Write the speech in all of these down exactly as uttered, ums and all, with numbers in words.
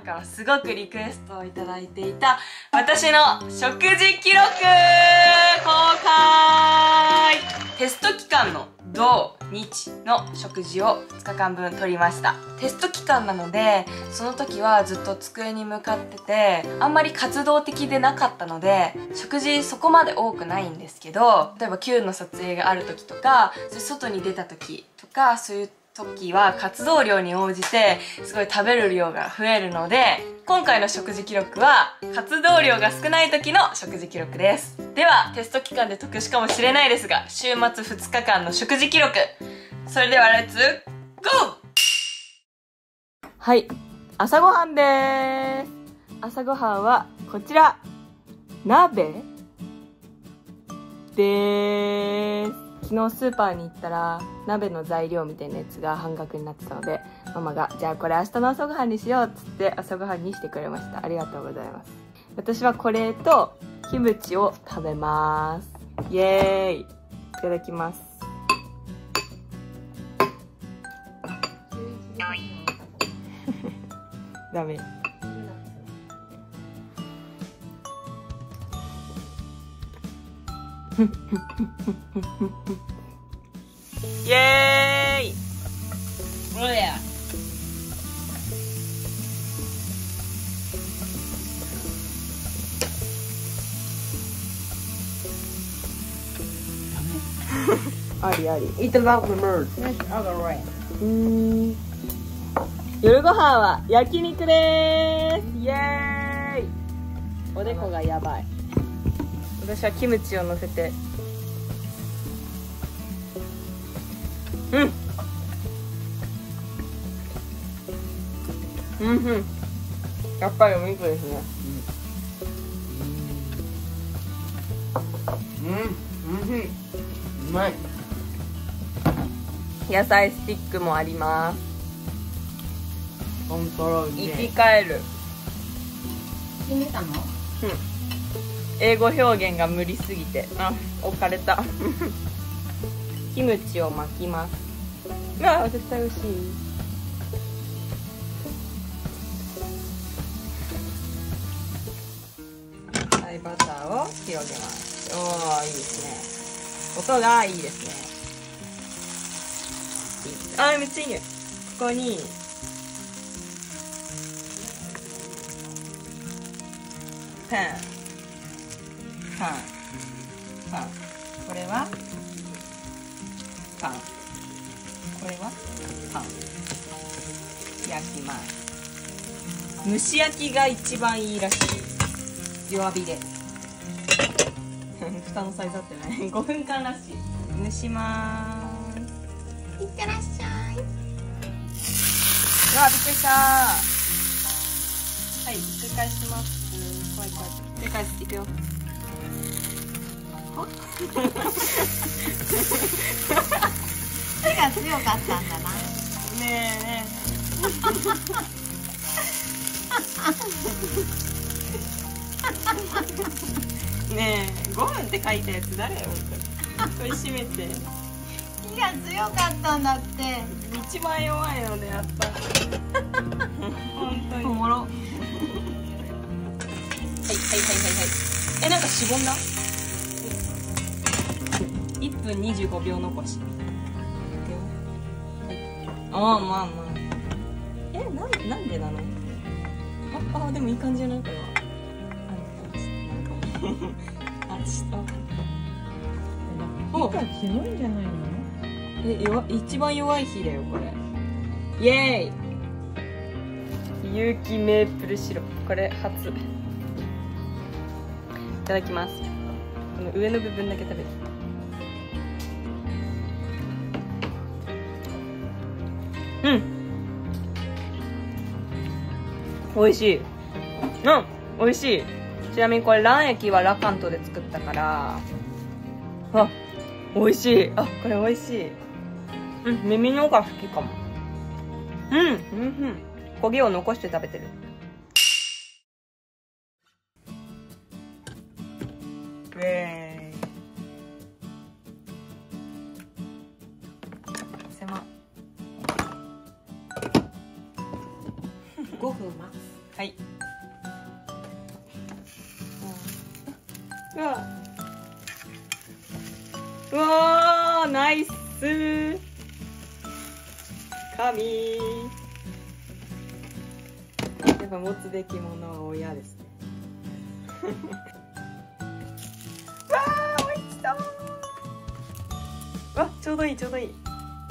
からすごくリクエストをいただいていた私の食事記録公開。テスト期間の土日の食事をふつかかんぶん取りました。テスト期間なのでその時はずっと机に向かっててあんまり活動的でなかったので食事そこまで多くないんですけど、例えば キュー の撮影がある時とかそういう外に出た時とかそういう時は活動量に応じてすごい食べる量が増えるので、今回の食事記録は活動量が少ない時の食事記録です。ではテスト期間で特殊かもしれないですが週末ふつかかんの食事記録、それではレッツゴー。はい、朝ごはんでーす。朝ごはんはこちら、鍋でーす。昨日スーパーに行ったら鍋の材料みたいなやつが半額になってたので、ママがじゃあこれ明日の朝ごはんにしようっつって朝ごはんにしてくれました。ありがとうございます。私はこれとキムチを食べます。イエーイ。いただきます。ダメ。イエーイ。おや。ありあり。 Eat about the bird. Yes, other way. うーん。夜ご飯は焼肉でーす。イエーイ。おでこがやばい。私はキムチを乗せて。うんうんうん。やっぱりお肉ですね。 うんうんうん。うまい。 野菜スティックもあります。 コントロール生き返る。 決めたの？ うん。英語表現が無理すぎて、あ、置かれた。キムチを巻きます。うわ、絶対美味しい。はい、バターを広げます。おー、いいですね。音がいいですね。あー、めっちゃいいね。ここにパンパンパン、これはパン、これはパン、焼きます。蒸し焼きが一番いいらしい。弱火で蓋のサイズ合ってない。ごふんかんらしい。蒸しまーす。いってらっしゃい。うわ、びっくりしたー。はい、ひっくり返します。怖い怖い。ひっくり返す。いくよ。 手が強かったんだな。 ねえねえ、ごふんって書いたやつ誰よ。これ閉めて。 火が強かったんだって。 一番弱いのでやった。本当に。 おもろ。はいはいはいはいはいはい。え、なんかしぼんだ？いっぷんにじゅうごびょう残し。ああ、まあまあ。え、なんなんでなの？ああ、でもいい感じじゃないこれは。あ、なんかもう。あ、ちょっとわかんない。 火が強いんじゃないの？ え、弱一番弱い火だよこれ。イエーイ。有機メープルシロップ、これ初。いただきます。この上の部分だけ食べる。うん、美味しい。うん、美味しい。ちなみにこれ卵液はラカントで作ったから、あ、美味しい。あ、これ美味しい。うん、耳のが好きかも。うん、うん、うん。焦げを残して食べてる。ウェーイ。狭。 ごふん待つ。 はい。うわうわー、ナイスー。神。やっぱ持つべきものは親ですね。わー、美味しそう。わ、ちょうどいいちょうどいい。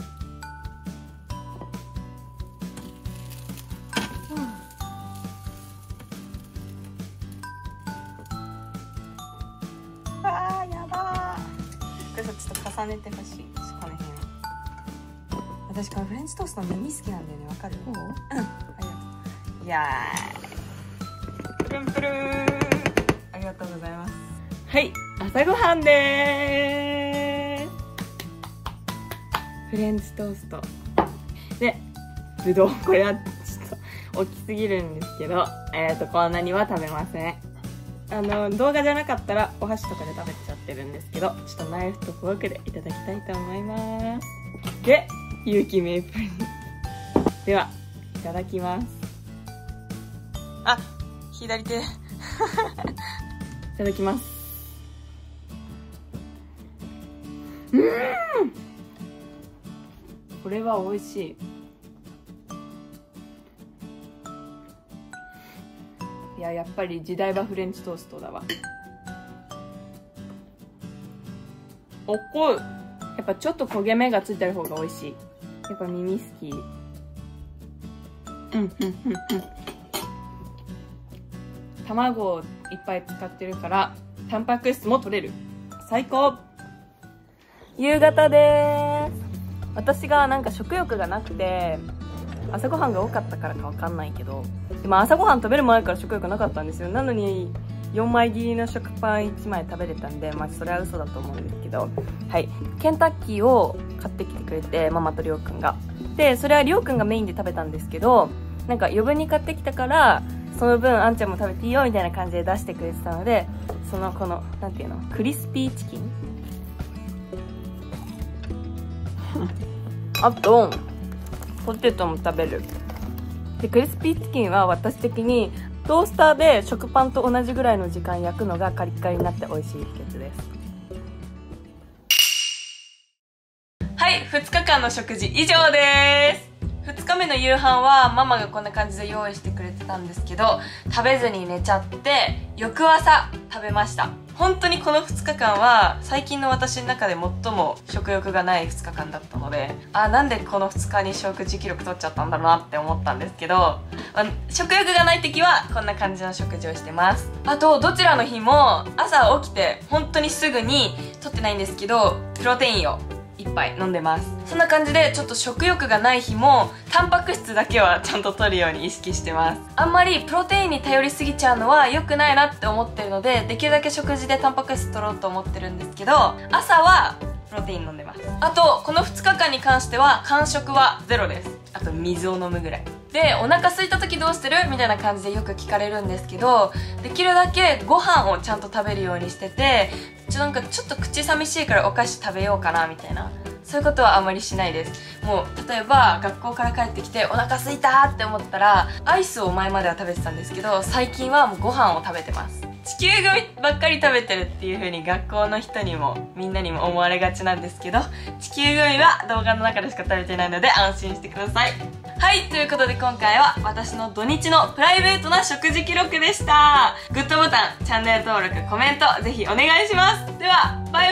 わー、やばー。これさ、ちょっと重ねてほしい。この辺。私このフレンチトーストの耳好きなんだよね。わかる？うん。ありがとう。いやー。プルンプルーン。ありがとうございます。はい、朝ごはんでーす。フレンチトーストでぶどう。これはちょっと大きすぎるんですけど、えっとこんなには食べません。あの動画じゃなかったらお箸とかで食べちゃってるんですけど、ちょっとナイフとフォークでいただきたいと思います。で、有機メープルではいただきます。あ、左手いただきます。うん、これは美味しい。いや、やっぱり時代はフレンチトーストだわ。おっこい。やっぱちょっと焦げ目がついてる方が美味しい。やっぱ耳好き。うんうんうんうん。卵をいっぱい使ってるからタンパク質も取れる。最高。夕方でーす。私がなんか食欲がなくて朝ごはんが多かったからかわかんないけど、今朝ごはん食べる前から食欲なかったんですよ。なのによんまい切りの食パンいちまい食べれたんで、まあそれは嘘だと思うんですけど、はい、ケンタッキーを買ってきてくれて、ママとりょうくんが。でそれはりょうくんがメインで食べたんですけど、なんか余分に買ってきたからその分あんちゃんも食べていいよみたいな感じで出してくれてたので、そのこのなんていうの、クリスピーチキンあとポテトも食べる。でクリスピーチキンは私的にトースターで食パンと同じぐらいの時間焼くのがカリッカリになって美味しい秘訣です。はい、ふつかかんの食事以上です。ふつかめの夕飯はママがこんな感じで用意してくれてたんですけど、食べずに寝ちゃって翌朝食べました。本当にこのふつかかんは最近の私の中で最も食欲がないふつかかんだったので、あ、なんでこのふつかに食事記録取っちゃったんだろうなって思ったんですけど、食欲がない時はこんな感じの食事をしてます。あとどちらの日も朝起きて本当にすぐに取ってないんですけど、プロテインをいっぱい飲んでます。そんな感じでちょっと食欲がない日もタンパク質だけはちゃんと摂るように意識してます。あんまりプロテインに頼りすぎちゃうのは良くないなって思ってるので、できるだけ食事でタンパク質取ろうと思ってるんですけど、朝はプロテイン飲んでます。あとこのふつかかんに関しては間食はゼロです。あと水を飲むぐらいで、お腹空いた時どうしてるみたいな感じでよく聞かれるんですけど、できるだけご飯をちゃんと食べるようにしてて、ちょなんかちょっと口寂しいからお菓子食べようかなみたいな、そういうことはあまりしないです。もう例えば学校から帰ってきてお腹空いたって思ったらアイスを前までは食べてたんですけど、最近はもうご飯を食べてます。地球グミばっかり食べてるっていう風に学校の人にもみんなにも思われがちなんですけど、地球グミは動画の中でしか食べてないので安心してください。はい、ということで今回は私の土日のプライベートな食事記録でした。グッドボタン、チャンネル登録、コメントぜひお願いします。ではバイバイ。